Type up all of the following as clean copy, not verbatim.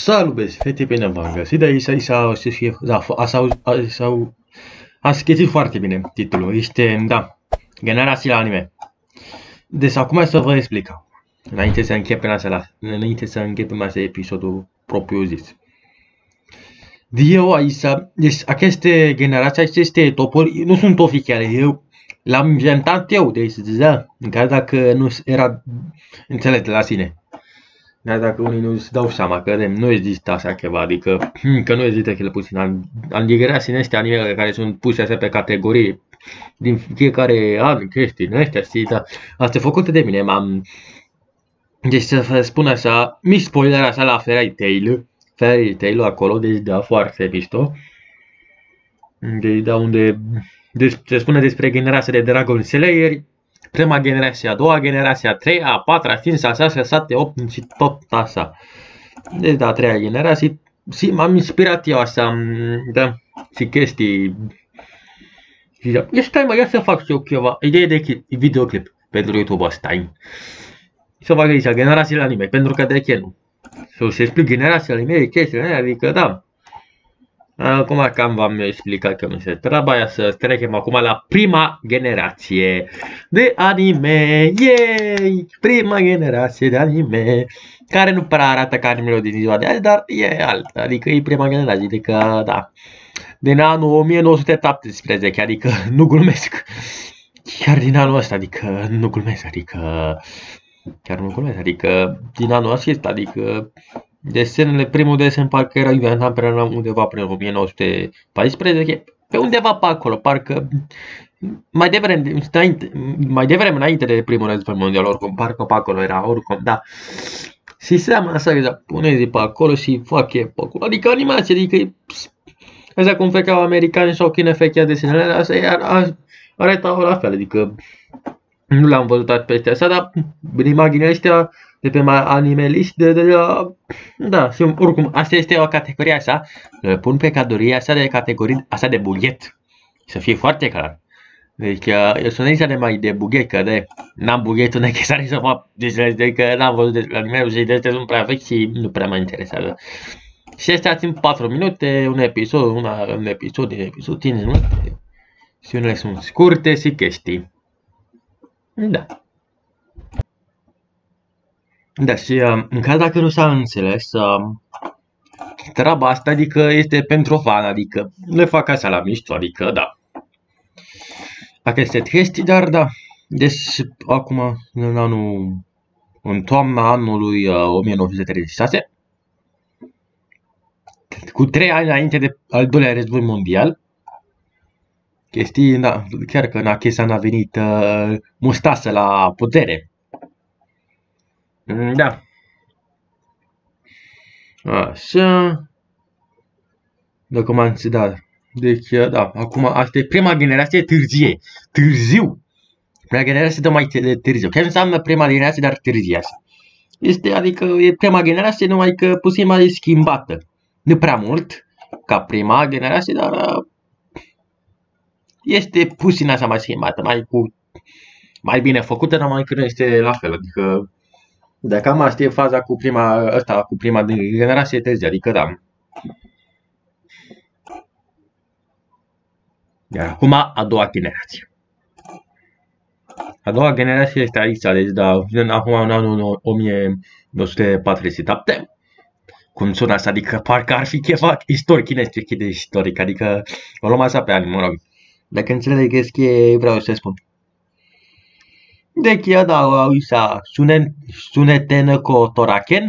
Salut, băieți, fete, bine v-am găsit. De aici a schițit foarte bine titlul. Este, da, generația anime. Deci acum să vă explic. Înainte să începem asta episodul propriu zis. Eu aici, deci aceste generații, aceste topuri, nu sunt oficiale. Eu l-am inventat eu, deci, da, chiar dacă nu era înțeles de la sine. Dar dacă unii nu își dau seama că nu există așa ceva, adică că nu există cel puțin generații astea animele care sunt puse așa pe categorii din fiecare an, chestii, astea, știi, dar astea făcute de mine, deci să vă spun așa, mici spoiler așa la Fairy Tail acolo, deci da, foarte mișto. Deci da, unde se spune despre generația de Dragon Slayer, prima generație, a doua generație, a treia, a patra, a cincea, a șasea, a șaptea, a opta și tot așa. Deci da, a treia generație. Și m-am inspirat eu așa, da, și chestii. Și da, stai mă, ia să fac și eu ceva, idee de videoclip pentru YouTube-ul ăsta. Să fac aici, generațiile anime, pentru că de ce nu? Să explic generațiile anime, chestiile alea, adică da. Acum cam v-am explicat că nu se treaba aia, să trecem acum la prima generație de anime. Yay! Prima generație de anime, care nu prea arată ca animele din ziua de azi, dar e altă, adică e prima generație, adică da. Din anul 1917, adică nu glumesc. Chiar din anul ăsta, adică nu glumesc, adică chiar nu glumesc, adică din anul acesta, adică desenele, primul desen parcă era inventat pe undeva prin 1914, pe undeva pe acolo, parcă mai devreme înainte de primul război mondial, oricum, parcă pe acolo era, oricum, da. Și seama asta, că puneți pe acolo și fac e pe acolo, adică animație, adică așa cum făceau americani sau cine făcea desenele, asta arătau la fel, adică nu l-am văzut peste asta, dar imaginea astea de pe animelist, da, și oricum, asta este o categorie așa, le pun pe categoria așa de categorii, așa de buget, să fie foarte clar. Deci, eu sunt aici de buget, că n-am bugetul necesar să fac, deci că n-am văzut de animele și de astea sunt prea vechi și nu prea mă interesează. Și astea țin 4 minute, un episod, 5 minute, și unele sunt scurte și chestii. Da. Da, și în caz dacă nu s-a înțeles, treaba asta, adică este pentru fan, adică le fac așa la mișto, adică da. Aceste chestii, dar da. Deci acum, în toamna anului 1936, cu 3 ani înainte de al doilea război mondial, chestii, da, chiar că Nachesan a venit mustasă la putere. Da. Așa. Dacă m-am da. Deci, da, acum asta e prima generație târziu. Prima generație de mai târziu. Chiar înseamnă prima generație, dar târziu. Este, adică, e prima generație, numai că puțin mai schimbată. Nu prea mult, ca prima generație, dar este puțin așa mai schimbată, mai bine făcută, dar mai că nu este la fel, adică dacă cam asta e faza cu prima generație târziu, adică da. Iar acum a doua generație. A doua generație este aici, deci da, acum în anul 1947. Cum sună asta, adică parcă ar fi ceva istoric, de istoric, adică o luăm așa pe ani, mă rog. Dacă înțelegeți ce vreau să spun. Deci, da, aici, Sunetene-ko Toraken.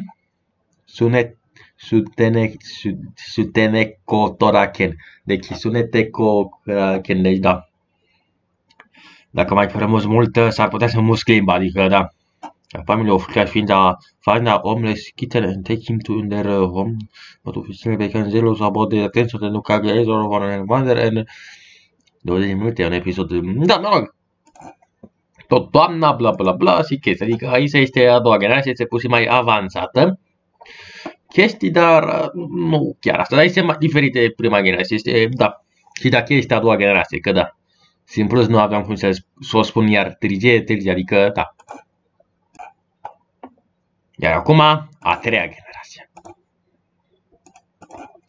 Suteneko Toraken. Deci, Suneteko Toraken, deci da. Dacă mai frumos mult, s-ar putea să musc limba, adică da. Familia official fiind faina homeless kitten and take him to their home, but officially they can zealous about the attention and look at the eyes of one another and 20 minute un episod, da, mă rog. Tot toamna, bla bla bla și chestii, adică aici este a doua generație, este puțin mai avansată. Chestii, dar nu chiar asta, dar este mai diferite de prima generație, este, da, și dacă este a doua generație, că da. Și în plus nu aveam cum să o spun iar târzie, adică da. Iar acum, a treia generație.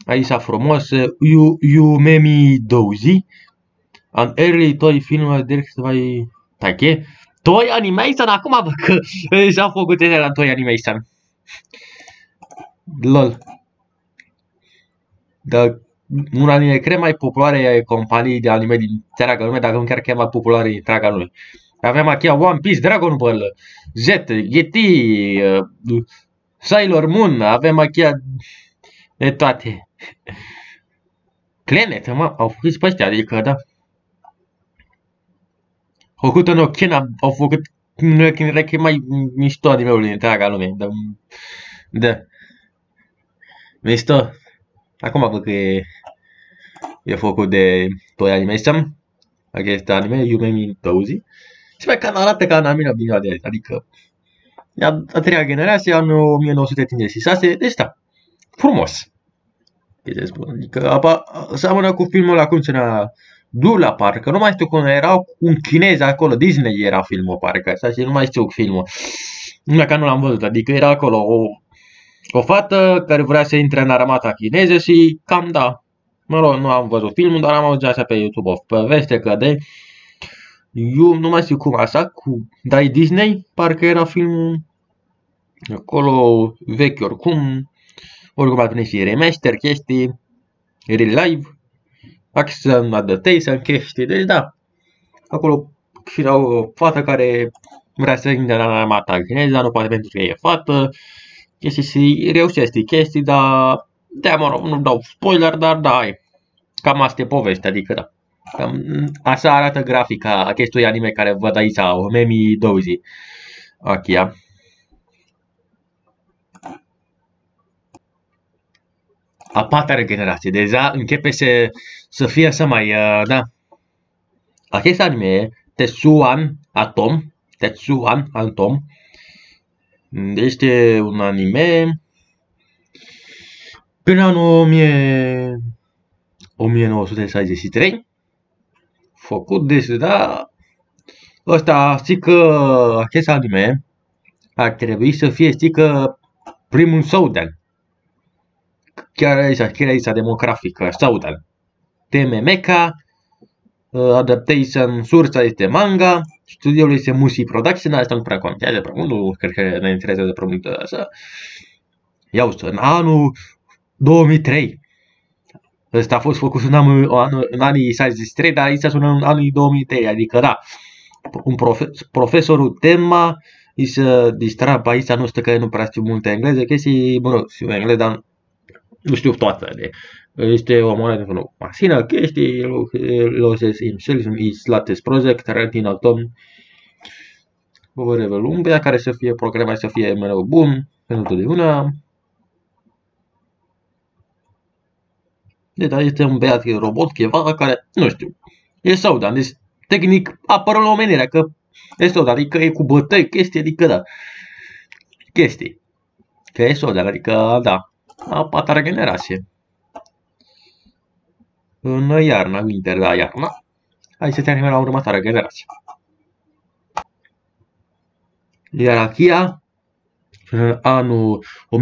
Aici frumos, Yumemi Dozi, an early toy film direct by Take. Toy Animation, acum văd că și-au făcut ăștia la Toy Animation. LOL. Dar una dintre cele mai populare companii de anime din întreaga lume, dacă nu chiar cea mai populară din întreaga lume. Avem aici One Piece, Dragon Ball, Z, GT, Sailor Moon, avem aici de toate. Planet, mă, au făcut și pe ăștia, adică, da. Hokuto no Ken au făcut cred că e mai mișto anime-ul din întreaga lume. Da. Mișto. Acum văd că e făcut de Toy Animation. Acest anime, Yumemi Dozi. Și mai că arată ca în anime din de azi. Adică a treia generație, anul 1956. Deci da, frumos. Ce spun. Adică seamănă cu filmul ăla cum se numea Dula, parcă, nu mai știu cum era, un chinez acolo, Disney era filmul, parcă, așa, și nu mai știu filmul. Numai că nu l-am văzut, adică era acolo o fată care vrea să intre în armata chineză și cam da. Mă rog, nu am văzut filmul, dar am auzit așa pe YouTube o veste că de... Eu nu mai știu cum așa, cu Dai Disney, parcă era filmul acolo vechi oricum a venit și remaster, chestii, relive, action adaptation, chestii, deci da. Acolo și era o fată care vrea să intre în armata chineză, dar nu poate pentru că e fată, chestii și reușește chestii, dar da, mă rog, nu dau spoiler, dar da, cam asta e povestea, adică da. Cam așa arată grafica acestui anime care văd aici, Yumemi Dozi. Achia. A patra generație, deja începe să fie să mai, da. Acest anime, Tetsuan Atom, este un anime până anul 1963, făcut, deci, da, ăsta, știi că acest anime ar trebui să fie, știi că primul Shouden, chiar aici demografică, Shouden, teme mecha, adaptation, sursa este manga, studioul este Musi Production, asta nu prea contează prea mult, nu cred că ne interesează prea mult așa. Iau în anul 2003. Ăsta a fost făcut în anii 63, dar aici sunt în anii 2003, adică da, profesorul Tenma îi se distra pe aici, nu știu că nu prea știu multe engleză, chestii, mă rog, știu engleză, dar nu știu toate. Este o monedă de masină, chestii, loses himself in his latest project, Rentin Atom, whatever, un băiat care să fie programat, să fie mereu bun, pentru totdeauna. Deci este un băiat robot, ceva, care, nu știu, e Shouden, deci tehnic apără la omenirea, că e Shouden, adică e cu bătăi, chestii, adică da, chestii, că e Shouden, adică da, a patra generație. În iarna, winter, da, iarna, hai să terminăm la următoarea generație. Ierarhia, în anul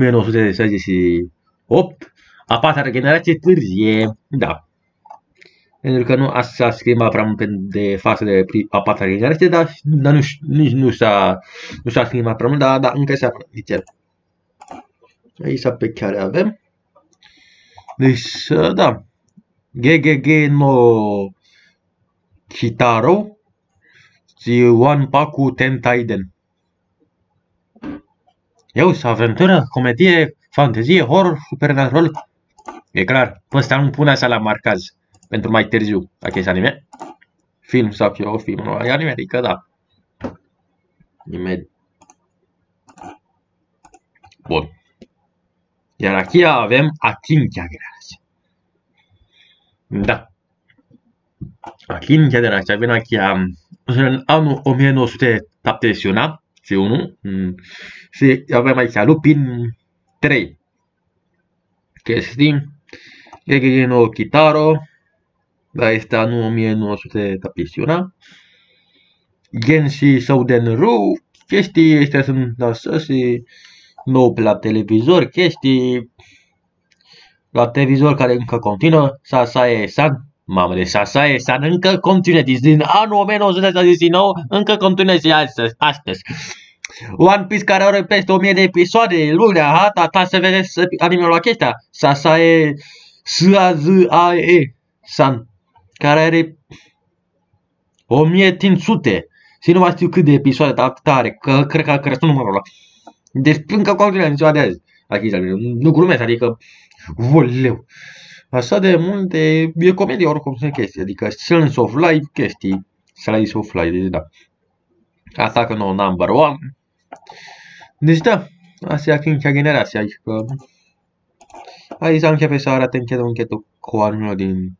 1968, a patra generație târzie, da. Pentru că nu s-a schimbat prea mult de față de a patra generație, dar nici nu s-a schimbat prea mult, dar încă se aprinde. Aici pe care avem. Deci, da. GGG no Kitaro și Wanpaku Tentaiden. Eu sunt aventură, comedie, fantezie, horror, supernatural. E clar, pe ăsta nu pune așa la marcaj pentru mai târziu acest anime. Film sau o film, nu, anime, adică da. Anime. Bun. Iar aici avem a cincea generație. Da. A cincea generație avem aici în anul 1971 și avem aici Lupin 3. Chestii. Gegege no Kitaro. Da, este anul 1971. Genshi Shouden Ru. Chestii astea sunt așa și nou pe la televizor, chestii. la televizor care încă continuă, Sasae-san, mamă de Sasae-san, încă continuă, din anul 1969, încă continuă și astăzi. One Piece care are peste 1000 de episoade, lunea, ta să vedeți anime-ul acesta, Sasae Sazae-san, care are 1500 și nu mai știu cât de episoade, dar atât are, că cred că a crescut numărul ăla. Deci încă continuă în ziua de azi. Nu glumesc, adică, voleu. Așa de multe, e comedie oricum sunt chestii, adică Science of Life, chestii, Slice of Life, deci da. Asta că nu number one. Deci da, asta e a 5-a generație, adică aici începe să arate închetul cu anul din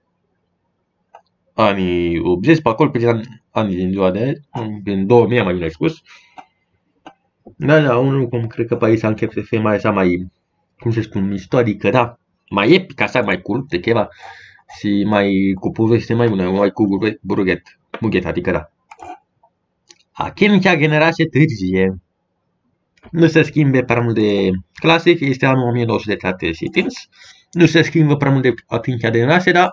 anii 80, pe acolo, pe anii din ziua de azi, prin 2000 mai bine spus. Da, unul cum cred că pe aici începe să fie mai așa, mai, cum se spun, istorică, da, mai epic, așa, mai cool, de cheva, și mai cu poveste mai bună, mai cu buget, adică da. A 5-a generație târzie. Nu se schimbe prea mult de clasic, este anul 1935. Nu se schimbă prea mult de a 5-a generație, dar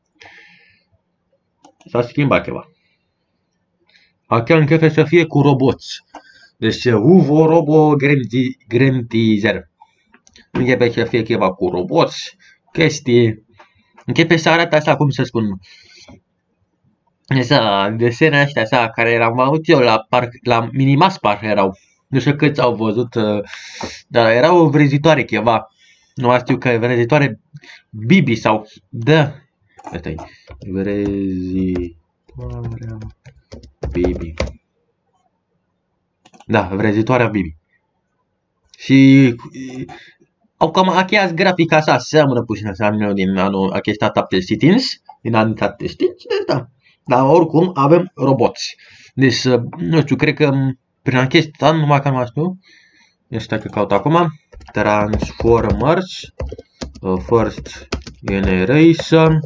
s-a schimbat ceva. Acum începe să fie cu roboți. Deci UVO Robo Grantizer. Începe să fie ceva cu roboți, chestii. Începe să arate așa, cum să spun, așa, desene astea așa, care eram avut eu la Minimas parcă erau. Nu știu câți au văzut, dar erau vrezitoare ceva. Nu mai știu că vrezitoare Bibi sau, da. Asta e, vrezitoarea Bibi. Da, vrezitoarea Bibi. Și au cam aceeași grafică așa, seamănă puțin așa din anul acesta 75, din anii 75, deci da. Dar oricum avem roboți. Deci, nu știu, cred că prin acest an, numai că nu mai știu, este că caut acum, Transformers, First Generation,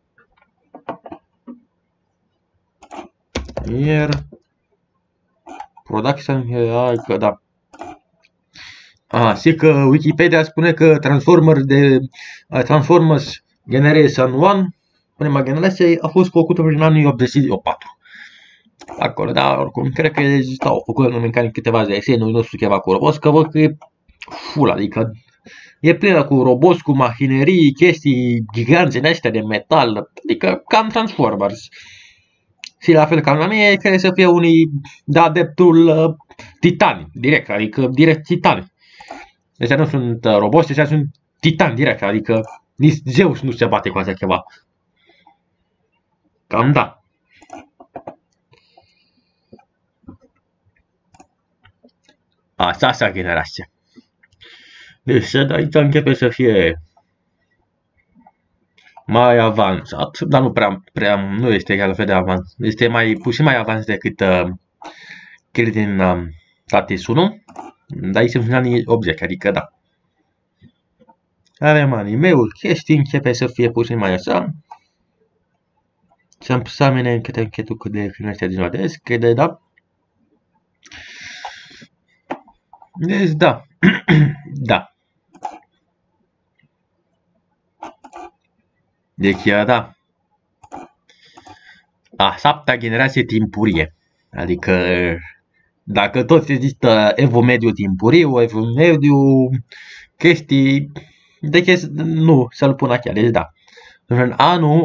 Year, Production, că da. Și că Wikipedia spune că Transformers Generation 1, prima generație, a fost făcută prin anii 84. Acolo, dar oricum, cred că au făcut în mecanic câteva desene, nu știu ceva cu roboți, că văd că e full, adică e plină cu roboți, cu machinerii, chestii giganți din astea de metal, adică cam Transformers. Și la fel ca la mine, cred să fie unii de adeptul titani, direct, adică direct titani. Deci nu sunt roboți, deci sunt titani direct, adică nici Zeus nu se bate cu așa ceva. Cam da. Asta generație. Deci aici începe să fie mai avansat, dar nu prea nu este chiar la fel de avansat. Este puțin mai avansat decât cel din Tatsunoko, dar aici sunt în anii 80, adică da. Avem anime-ul, chestii, începe să fie puțin mai așa. Să-mi examine închetul cât de finește din ziua de azi, cred de da. Deci da, da. Deci da. A 7-a generație timpurie. Adică dacă tot există evul mediu timpuriu, evul mediu, chestii, deci nu, să-l pun aici, deci da. În anul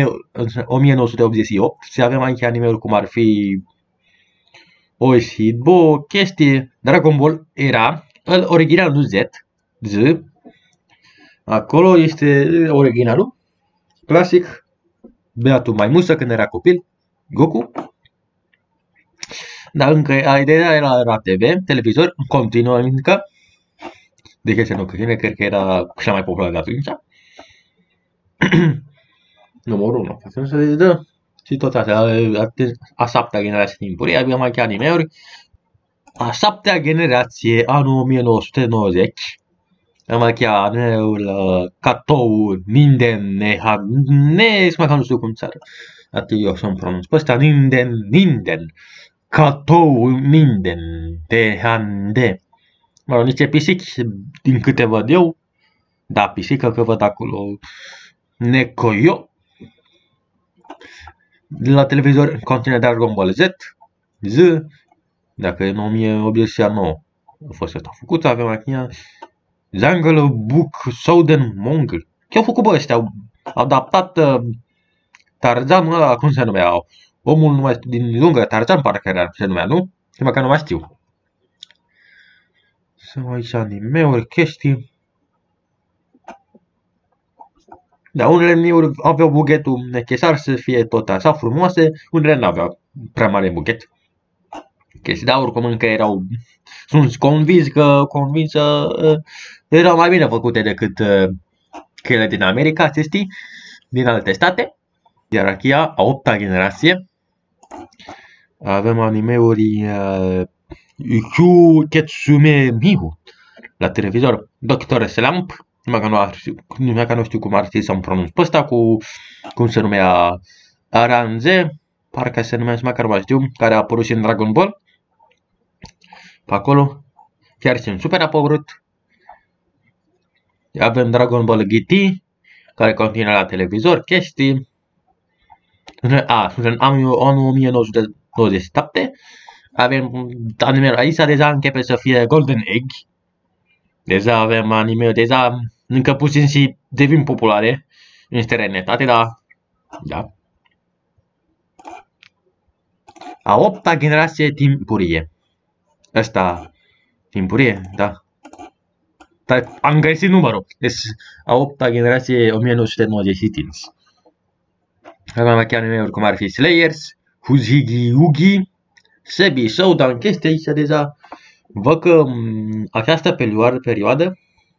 1988 și avem aici anime-uri cum ar fi Oishibo, chestii, Dragon Ball era, original nu Z, acolo este originalul, clasic, beatul maimuță când era copil, Goku. Dar încă ideea era la TV, televizor, continuă încă. De ce să nu cred că era cea mai populară de atunci. Numărul 1. Atunci dă și tot astea, a 7-a generație timpurie, avem mai chiar anime-uri. A 7-a generație, anul 1990. Am mai chiar anime-ul Katou Ninden Nehane, mai că nu știu cum țară. Atât eu să-mi pronunț pe ăsta, Ninden. Katou Ninden Nehane. Mă rog, niște pisici, din câte văd eu, Da, pisică că văd acolo. Necoyo. De la televizor conține Dragon Ball Z. Z. Dacă în 1989 a fost asta făcut, avem aici Jungle Book Southern Mongol. Ce-au făcut bă ăștia? Au adaptat Tarzanul ăla, cum se numea? Omul numai din lungă, Tarzan parcă era, se numea, nu? Că măcar nu mai știu. Sunt aici anime-uri, chestii. Da, unele anime-uri aveau bugetul necesar să fie tot așa frumoase, unele nu aveau prea mare buget. Chestii, dar oricum încă erau, sunt convins că erau mai bine făcute decât cele din America, știi, din alte state. Iar aici, a 8-a generație, avem anime-uri Yu Ketsume Mihu la televizor, Dr. Slump, numai că nu știu cum ar trebui să-mi pronunț pe ăsta, cu cum se numea Aranze, parcă se numea, măcar nu mai știu, care a apărut și în Dragon Ball. Pe acolo, chiar și în Super a apărut. Avem Dragon Ball GT, care continuă la televizor, chestii. Sunt în anul 1997. Avem anime-ul aici, deja începe să fie Golden Egg. Deja avem anime-ul, deja încă puțin și devin populare în străinătate, dar da. A 8-a generație timpurie. Asta, timpurie, da. Dar am găsit numărul. Deci, a 8-a generație 1995. Avem chiar anime-uri cum ar fi Slayers, Huzigi Yugi, Sebi Showdown, chestii aici deja. Văd că această perioadă,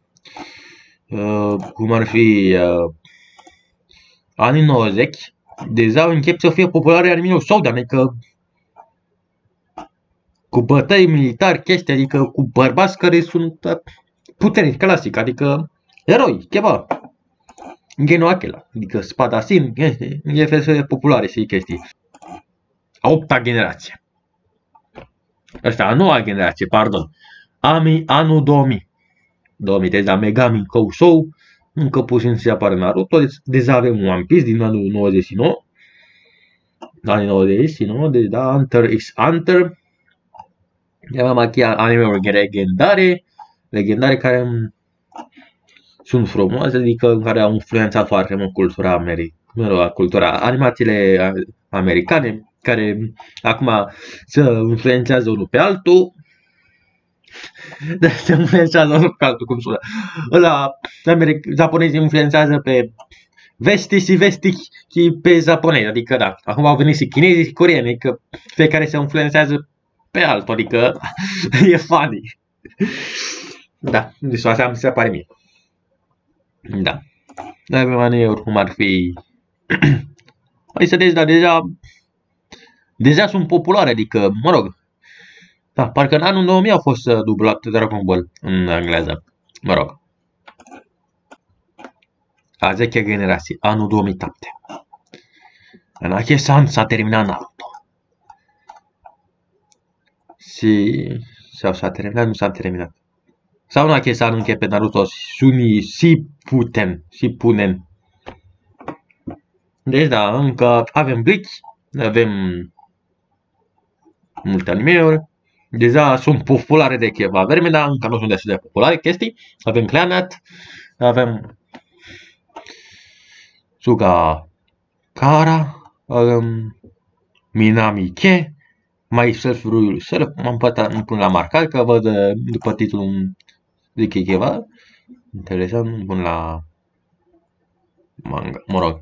cum ar fi anii 90, deja încep să fie populare anime-ul Showdown, adică cu bătăi militari, chestii, adică cu bărbați care sunt puternici, clasic, adică eroi, ceva. Genul acela, adică spadasin, e fel populare și chestii. A 8-a generație. Asta, a 9-a generație, pardon. Anul 2000. 2000, deja Megami Kousou, încă puțin se apare Naruto, deja avem One Piece din anul 99. Anii 99, deci da, Hunter x Hunter. Avem aici anime-uri legendare care sunt frumoase, adică care au influențat foarte mult cultura animațiile americane, care acum se influențează unul pe altul. Se influențează unul pe altul, cum sună. Japonezii influențează pe vesti și vesti pe japonezi, adică da, acum au venit și chinezii și coreeni, adică fiecare se influențează pe altul, adică e funny. Da, deci așa mi se pare mie. Da. Avem anime-uri cum ar fi... Hai să vezi, dar deja sunt populare, adică, mă rog. Da, parcă în anul 2000 a fost dublat Dragon Ball în engleză. Mă rog. A 10-a generație, anul 2007. În acest an s-a terminat Naruto. Sau s-a terminat, nu s-a terminat. Sau în acest an începe Naruto Shippuden. Deci da, încă avem Bleach, avem multe anime-uri. Deja sunt populare de ceva vreme, dar încă nu sunt destul de populare chestii. Avem Clannad, avem Suga Kara, avem Minami-ke, Myself Rule Self. M-am pun la marcat că văd după titlul zic e ceva interesant, pun la manga, mă rog.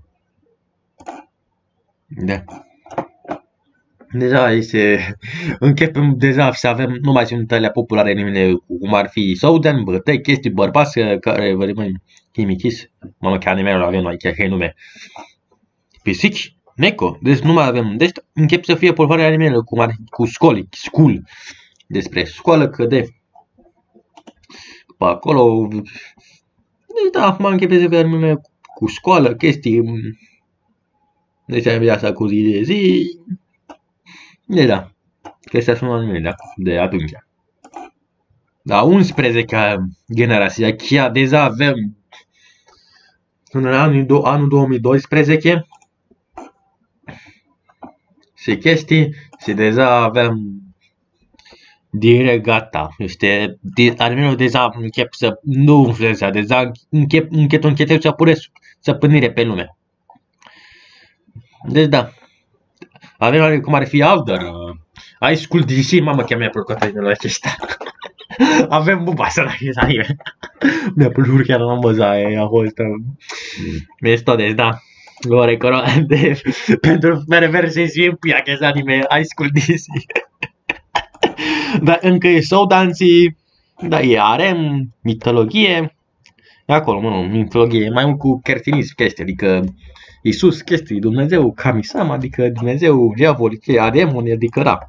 Da. Deja începem deja să avem, nu mai sunt alea populare nimeni, cum ar fi Souden, bătăi, chestii, bărbați care vedem chimicis. Mamă, că anime-ul avem aici, că nume. Pisici, Neko, deci nu mai avem, deci încep să fie populare anime-ul cum ar fi cu school, despre școală, că de pe acolo, deci da, acum începe să fie anime cu școală, chestii, deci am viața cu zi de zi. Deci da, chestia sunt anime de atunci. Da, 11-a generație, chiar deja avem în anul 2012 și chestii și deja avem direct gata. Armenul deja încep să nu influența, deja încet să pune stăpânire pe lume. Deci da. Avem cum ar fi Alder, High School DC, mamă, chiar mi-a plăcut animele acesta. Avem Bubasa la anime. Mi-a plăcut chiar la măza aia, a fost mișto, deci da. Vă recomand pentru reverse și în pia acest anime High School DC. Dar încă e show danții, da, e harem, mitologie. E acolo, mă, mitologie, mai mult cu kertinism chestii, adică Iisus, chestii, Dumnezeu, Kamisama, adică Dumnezeu, diavol, demoni, adică da.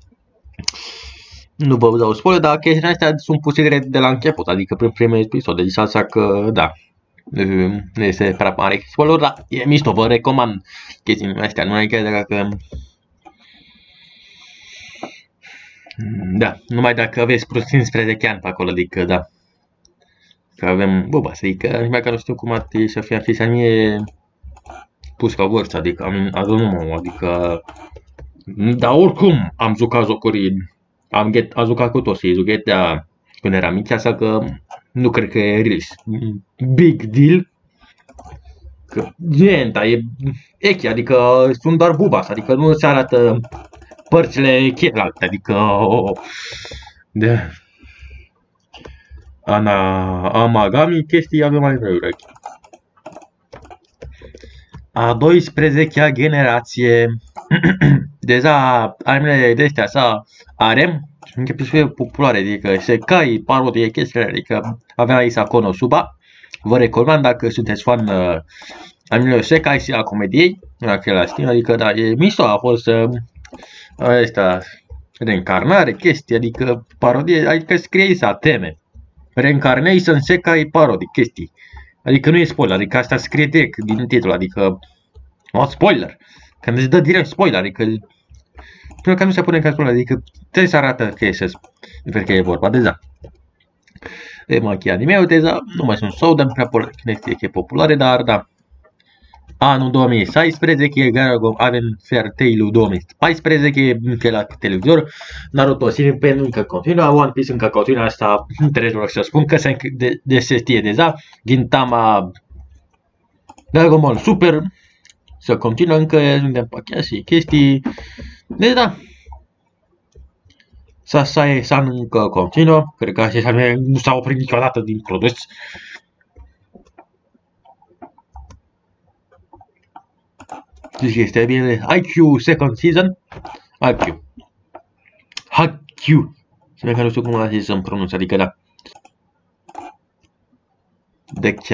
Nu vă dau spoiler, dar chestiile astea sunt puse de la început, adică prin primul episod, deci așa că da. Nu este prea mare spoiler, dar e mișto, vă recomand chestiile astea, nu ai chiar dacă... Da, numai dacă aveți vreo 15 ani pe acolo, adică da. Că avem Bubas, adică nici măcar nu știu cum ar trebui să fie acest anime pus ca vârstă, adică adică... Dar oricum am jucat jocuri, am jucat cu toți GTA când eram mic, așa că nu cred că e big deal. Că e echi, adică sunt doar Bubas, adică nu se arată părțile celelalte, adică de Amagami, chestii avem mai urechi. A 12-a generație. Deja animele de astea așa harem încep să fie populare, adică Sekai, parodie, chestiile, adică avem aici Konosuba. Vă recomand dacă sunteți fan animelor Sekai și a comediei, în același timp, adică da, e mișto, a fost asta, reîncarnare, chestii, adică parodie, adică scrie aici teme. Reincarnation, Sekai, parodie, chestii. Adică nu e spoiler, adică asta scrie direct din titlu, adică spoiler. Când îți dă direct spoiler, adică până că nu se pune în spoiler, adică trebuie să arată că este despre că e vorba deja. E machia anime-ul deja, nu mai sunt Souden prea populare, dar da. Anul 2016, avem Fairy Tail-ul 2014, încă la televizor, Naruto Shippuden încă continuă, One Piece încă continuă, asta trebuie să spun că se știe deja, Gintama, Dragon Ball Super, să continuă încă, suntem pe și chestii, deci da. San încă continuă, cred că acest anime nu s-a oprit niciodată din produs. Deci este bine, IQ second season, IQ, și că nu știu cum a zis să-mi pronunț, adică da. Deci,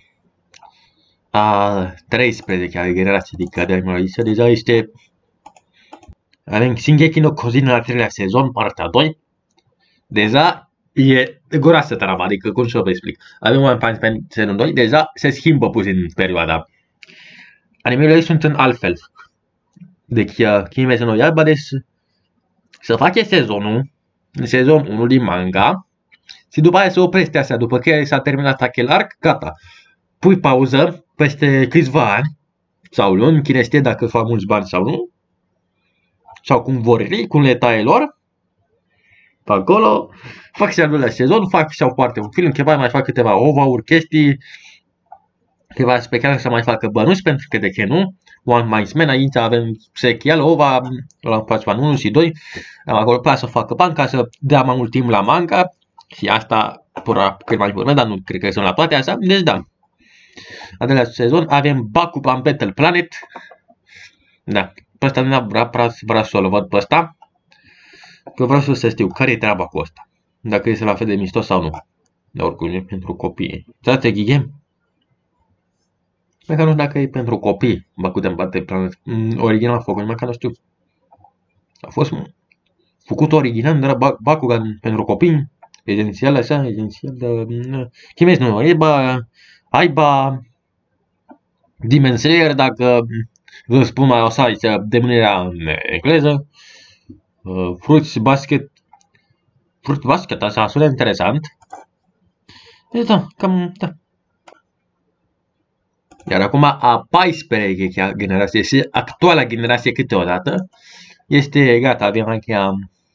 a 13-a generație adică de animaliță, deja este... Avem Shingeki no Kyojin la 3-lea sezon, partea 2. Deja e groasă treaba, adică cum să vă explic. Avem One Punch Man sezon 2, deja se schimbă puțin perioada. Animele sunt în altfel. Deci, Kimetsu no Yaiba, deci să face sezonul, sezon 1 din manga, și după aia se oprește astea, după că s-a terminat acel arc, gata. Pui pauză peste câțiva ani, sau luni, cine știe dacă fac mulți bani sau nu, sau cum vor ei, cum le taie lor, pe acolo, fac și al doilea sezon, fac și-au parte un film, ceva, mai fac câteva ova-uri, chestii, ceva special să mai facă bănuți, pentru că de ce nu, One Punch Man, aici avem sechial, ova, la Punch 1 și 2, acolo place să facă bani ca să dea mai mult timp la manga, și asta, cât mai urmă, dar nu cred că sunt la toate așa, deci da. Al doilea sezon avem Bakugan Battle Planet. Da, pe ăsta nu vreau să-l văd pe ăsta. Că vreau să știu care e treaba cu ăsta. Dacă este la fel de mișto sau nu. De oricum e pentru copii. Strategy game? Măcar nu știu dacă e pentru copii. Bakugan Battle Planet. Original făcut, măcar nu știu. A fost făcut original, dar Bakugan pentru copii. Esențial așa, esențial de... Chimezi nu, Aiba Demon Slayer, dacă vă spun mai o să denumirea în engleză. Fruits Basket, așa sună interesant. Deci da, cam da. Iar acum a 14-a generație, și actuala generație câteodată, este gata, avem încheia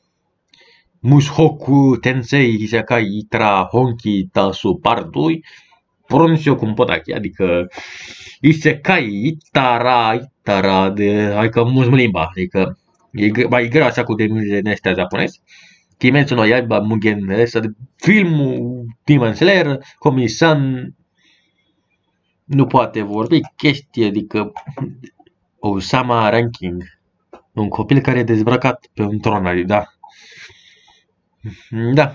Mushoku Tensei Isekai Itra Honki Tasu Part 2, pronunț eu cum pot aici, adică Isekai Itara, adică mult limba, adică e mai greu așa cu denumire ăstea japonez. Kimetsu no Yaiba Mugen, ăsta de filmul Demon Slayer, Komi-san nu poate vorbi, chestie, adică Osama Ranking, un copil care e dezbrăcat pe un tron, da. Da.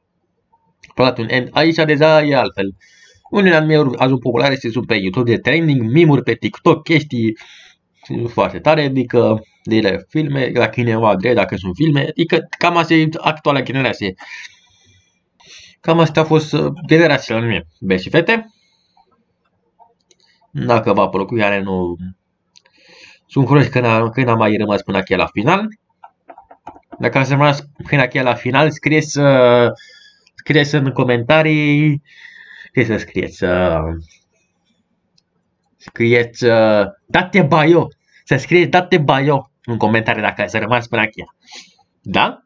Aici deja e altfel. Unele anime ajung populare și sunt pe YouTube de trending, mimuri pe TikTok, chestii foarte tare, adică de filme, la cineva drept, dacă sunt filme, adică cam asta e actuala generație. Cam asta a fost generația la anime. Băieți și fete, dacă v-a plăcut, iar nu... Sunt curios când am mai rămas până aici la final. Dacă ați rămas până aici la final, scrieți în comentarii. Ce să scrieți? Scrieți date bio. Să scrieți date bio în comentarii dacă ați rămas până aici. Da?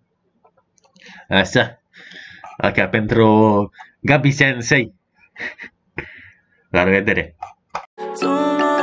Așa. Ok, pentru Gabi Sensei. La revedere.